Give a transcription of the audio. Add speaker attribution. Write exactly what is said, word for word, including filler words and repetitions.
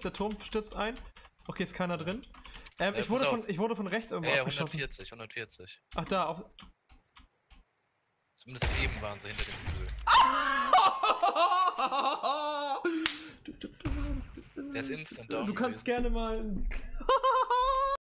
Speaker 1: Der Turm stürzt ein. Okay, ist keiner drin. Ähm,
Speaker 2: Äh,
Speaker 1: ich, wurde
Speaker 2: pass
Speaker 1: von,
Speaker 2: auf.
Speaker 1: ich wurde von rechts irgendwo
Speaker 2: Ja, ja,
Speaker 1: abgeschossen.
Speaker 2: hundertvierzig, hundertvierzig.
Speaker 1: Ach, da. Auf...
Speaker 2: Zumindest eben waren sie hinter dem Hügel. Der ist instant down
Speaker 1: Du kannst
Speaker 2: gewesen.
Speaker 1: gerne mal...